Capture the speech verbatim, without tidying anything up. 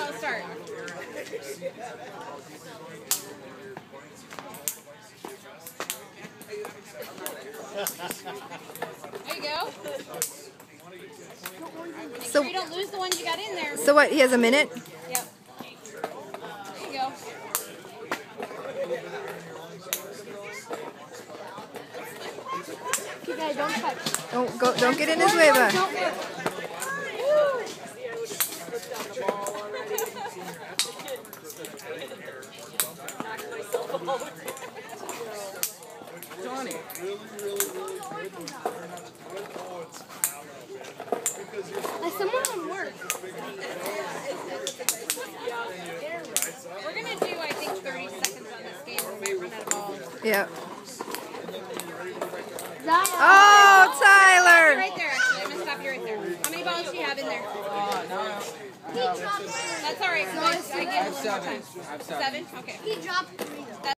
I'll start. There you go. Make So, sure you don't lose the ones you got in there. so what, he has a minute? Yep. There you go. Okay, guys, don't touch. Don't go. Don't get in his way, but. Don't go. Johnny. Some of them work. We're going to do, I think, thirty seconds on this game. We might run out of balls. Yeah. Oh, Tyler! right there, actually. I'm going to stop you right there. How many balls do you have in there? Uh, no, no. That's all right. I, I give him a little more time. I have seven. Seven? Okay. He dropped three.